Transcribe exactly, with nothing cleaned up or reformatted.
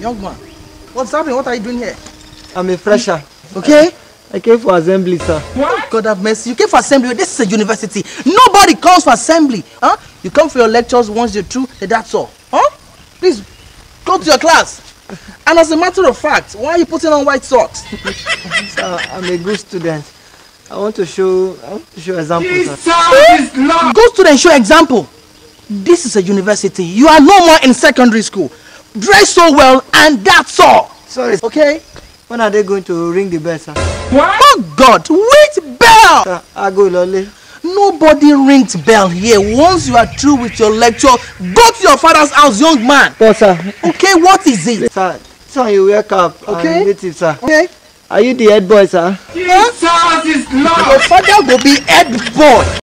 young man. What's happening? What are you doing here? I'm a fresher. Okay. I came for assembly, sir. What? God have mercy. You came for assembly. This is a university. Nobody comes for assembly. Huh? You come for your lectures once you're through, that's all. Huh? Please, go to your class. And as a matter of fact, why are you putting on white socks? Sir, I'm a good student. I want to show, I want to show example, sir. Go student, show example. This is a university. You are no more in secondary school. Dress so well, and that's all. Sorry. Okay? When are they going to ring the bell, sir? What? Oh God, which bell? Sir, I go lolly. Nobody rings bell here. Once you are through with your lecture, go to your father's house, young man. But sir. Okay, what is it? Sir, sir, you wake up. Okay. And native, sir. Okay. Are you the head boy, sir? Jesus is Lord. Your father will be head boy.